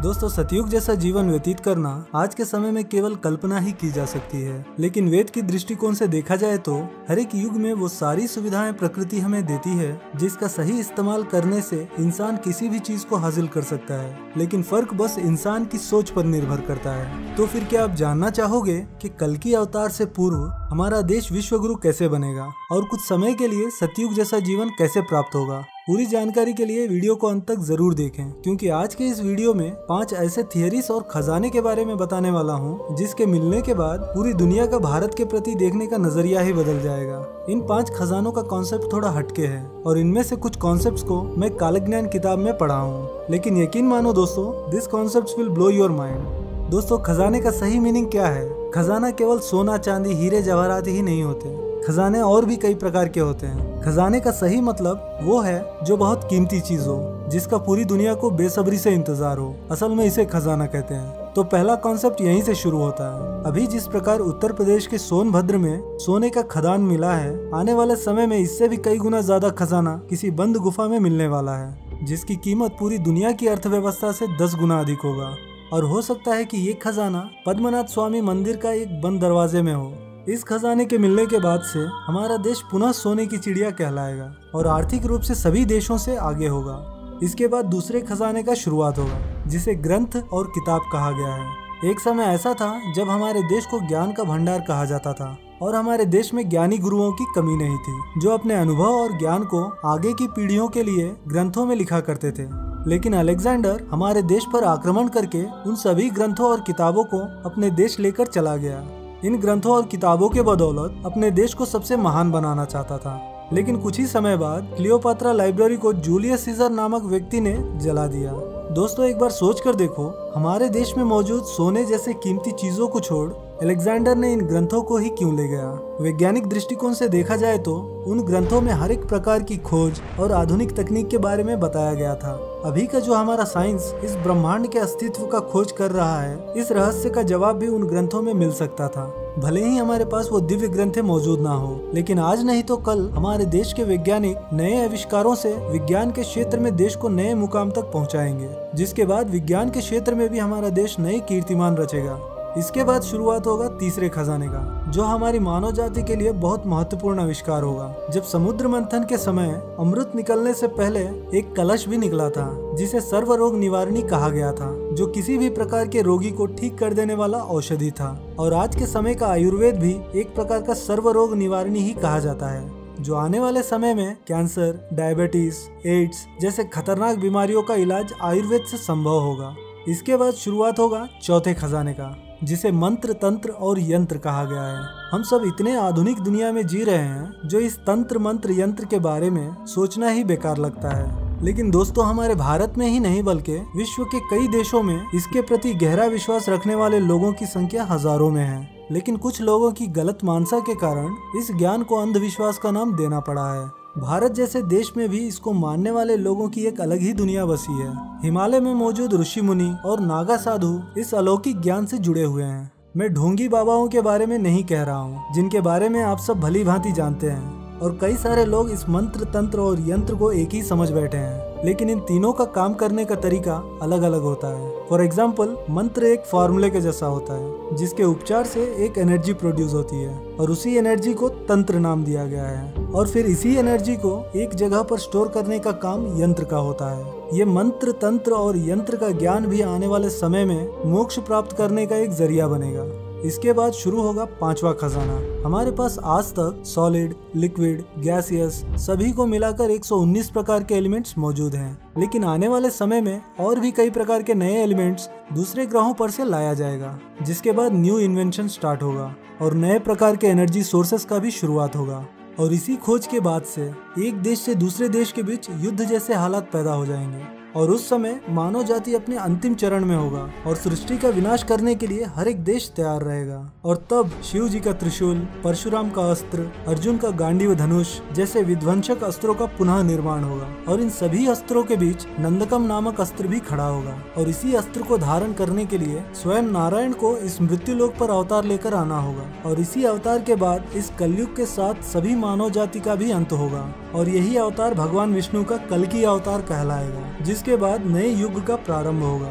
दोस्तों, सतयुग जैसा जीवन व्यतीत करना आज के समय में केवल कल्पना ही की जा सकती है, लेकिन वेद की दृष्टिकोण से देखा जाए तो हर एक युग में वो सारी सुविधाएं प्रकृति हमें देती है जिसका सही इस्तेमाल करने से इंसान किसी भी चीज को हासिल कर सकता है, लेकिन फर्क बस इंसान की सोच पर निर्भर करता है। तो फिर क्या आप जानना चाहोगे कि कल्कि अवतार से पूर्व हमारा देश विश्वगुरु कैसे बनेगा और कुछ समय के लिए सतयुग जैसा जीवन कैसे प्राप्त होगा? पूरी जानकारी के लिए वीडियो को अंत तक जरूर देखें, क्योंकि आज के इस वीडियो में 5 ऐसे थियरीज और खजाने के बारे में बताने वाला हूं जिसके मिलने के बाद पूरी दुनिया का भारत के प्रति देखने का नजरिया ही बदल जाएगा। इन 5 खजानों का कॉन्सेप्ट थोड़ा हटके है और इनमें से कुछ कॉन्सेप्ट्स को मैं कालज्ञान किताब में पढ़ा हूँ, लेकिन यकीन मानो दोस्तों, this concepts will blow your mind. दोस्तों, खजाने का सही मीनिंग क्या है? खजाना केवल सोना, चांदी, हीरे जवाहरात ही नहीं होते। खजाने और भी कई प्रकार के होते हैं। खजाने का सही मतलब वो है जो बहुत कीमती चीज हो, जिसका पूरी दुनिया को बेसब्री से इंतजार हो। असल में इसे खजाना कहते हैं। तो पहला कॉन्सेप्ट यहीं से शुरू होता है। अभी जिस प्रकार उत्तर प्रदेश के सोनभद्र में सोने का खदान मिला है, आने वाले समय में इससे भी कई गुना ज्यादा खजाना किसी बंद गुफा में मिलने वाला है, जिसकी कीमत पूरी दुनिया की अर्थव्यवस्था से 10 गुना अधिक होगा। और हो सकता है कि ये खजाना पद्मनाथ स्वामी मंदिर का एक बंद दरवाजे में हो। इस खजाने के मिलने के बाद से हमारा देश पुनः सोने की चिड़िया कहलाएगा और आर्थिक रूप से सभी देशों से आगे होगा। इसके बाद दूसरे खजाने का शुरुआत होगा, जिसे ग्रंथ और किताब कहा गया है। एक समय ऐसा था जब हमारे देश को ज्ञान का भंडार कहा जाता था और हमारे देश में ज्ञानी गुरुओं की कमी नहीं थी, जो अपने अनुभव और ज्ञान को आगे की पीढ़ियों के लिए ग्रंथों में लिखा करते थे। लेकिन अलेक्जेंडर हमारे देश पर आक्रमण करके उन सभी ग्रंथों और किताबों को अपने देश लेकर चला गया। इन ग्रंथों और किताबों के बदौलत अपने देश को सबसे महान बनाना चाहता था, लेकिन कुछ ही समय बाद क्लियोपात्रा लाइब्रेरी को जूलियस सीजर नामक व्यक्ति ने जला दिया। दोस्तों, एक बार सोच कर देखो, हमारे देश में मौजूद सोने जैसे कीमती चीजों को छोड़ अलेक्जेंडर ने इन ग्रंथों को ही क्यों ले गया? वैज्ञानिक दृष्टिकोण से देखा जाए तो उन ग्रंथों में हर एक प्रकार की खोज और आधुनिक तकनीक के बारे में बताया गया था। अभी का जो हमारा साइंस इस ब्रह्मांड के अस्तित्व का खोज कर रहा है, इस रहस्य का जवाब भी उन ग्रंथों में मिल सकता था। भले ही हमारे पास वो दिव्य ग्रंथें मौजूद ना हो, लेकिन आज नहीं तो कल हमारे देश के वैज्ञानिक नए आविष्कारों से विज्ञान के क्षेत्र में देश को नए मुकाम तक पहुंचाएंगे, जिसके बाद विज्ञान के क्षेत्र में भी हमारा देश नए कीर्तिमान रचेगा। इसके बाद शुरुआत होगा तीसरे खजाने का, जो हमारी मानव जाति के लिए बहुत महत्वपूर्ण आविष्कार होगा। जब समुद्र मंथन के समय अमृत निकलने से पहले एक कलश भी निकला था, जिसे सर्व रोग निवारणी कहा गया था, जो किसी भी प्रकार के रोगी को ठीक कर देने वाला औषधि था। और आज के समय का आयुर्वेद भी एक प्रकार का सर्व रोग निवारणी ही कहा जाता है, जो आने वाले समय में कैंसर, डायबिटीज, एड्स जैसे खतरनाक बीमारियों का इलाज आयुर्वेद से संभव होगा। इसके बाद शुरुआत होगा चौथे खजाने का, जिसे मंत्र, तंत्र और यंत्र कहा गया है। हम सब इतने आधुनिक दुनिया में जी रहे हैं, जो इस तंत्र, मंत्र, यंत्र के बारे में सोचना ही बेकार लगता है। लेकिन दोस्तों, हमारे भारत में ही नहीं बल्कि विश्व के कई देशों में इसके प्रति गहरा विश्वास रखने वाले लोगों की संख्या हजारों में है। लेकिन कुछ लोगों की गलत मानसा के कारण इस ज्ञान को अंधविश्वास का नाम देना पड़ा है। भारत जैसे देश में भी इसको मानने वाले लोगों की एक अलग ही दुनिया बसी है। हिमालय में मौजूद ऋषि मुनि और नागा साधु इस अलौकिक ज्ञान से जुड़े हुए हैं। मैं ढोंगी बाबाओं के बारे में नहीं कह रहा हूँ, जिनके बारे में आप सब भली भांति जानते हैं, और कई सारे लोग इस मंत्र, तंत्र और यंत्र को एक ही समझ बैठे हैं। लेकिन इन तीनों का काम करने का तरीका अलग अलग होता है। फॉर एग्जाम्पल, मंत्र एक फॉर्मूले के जैसा होता है, जिसके उपचार से एक एनर्जी प्रोड्यूस होती है और उसी एनर्जी को तंत्र नाम दिया गया है। और फिर इसी एनर्जी को एक जगह पर स्टोर करने का काम यंत्र का होता है। ये मंत्र, तंत्र और यंत्र का ज्ञान भी आने वाले समय में मोक्ष प्राप्त करने का एक जरिया बनेगा। इसके बाद शुरू होगा पांचवा खजाना। हमारे पास आज तक सॉलिड, लिक्विड, गैसियस सभी को मिलाकर 119 प्रकार के एलिमेंट्स मौजूद हैं। लेकिन आने वाले समय में और भी कई प्रकार के नए एलिमेंट्स दूसरे ग्रहों पर से लाया जाएगा, जिसके बाद न्यू इन्वेंशन स्टार्ट होगा और नए प्रकार के एनर्जी सोर्सेस का भी शुरुआत होगा। और इसी खोज के बाद से एक देश से दूसरे देश के बीच युद्ध जैसे हालात पैदा हो जाएंगे और उस समय मानव जाति अपने अंतिम चरण में होगा और सृष्टि का विनाश करने के लिए हर एक देश तैयार रहेगा। और तब शिव जी का त्रिशूल, परशुराम का अस्त्र, अर्जुन का गांडीव धनुष जैसे विध्वंसक अस्त्रों का पुनः निर्माण होगा। और इन सभी अस्त्रों के बीच नंदकम नामक अस्त्र भी खड़ा होगा और इसी अस्त्र को धारण करने के लिए स्वयं नारायण को इस मृत्युलोक पर अवतार लेकर आना होगा। और इसी अवतार के बाद इस कलयुग के साथ सभी मानव जाति का भी अंत होगा और यही अवतार भगवान विष्णु का कल्कि अवतार कहलाएगा, जिसके बाद नए युग का प्रारंभ होगा।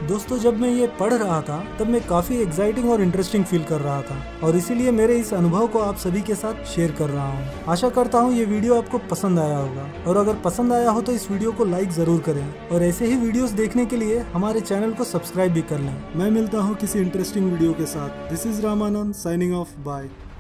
दोस्तों जब मैं ये पढ़ रहा था तब मैं काफी एक्साइटिंग और इंटरेस्टिंग फील कर रहा था और इसीलिए मेरे इस अनुभव को आप सभी के साथ शेयर कर रहा हूँ। आशा करता हूँ ये वीडियो आपको पसंद आया होगा और अगर पसंद आया हो तो इस वीडियो को लाइक जरूर करें और ऐसे ही वीडियोस देखने के लिए हमारे चैनल को सब्सक्राइब भी कर लें। मैं मिलता हूँ किसी इंटरेस्टिंग वीडियो के साथ। This is Ramanand signing off, bye.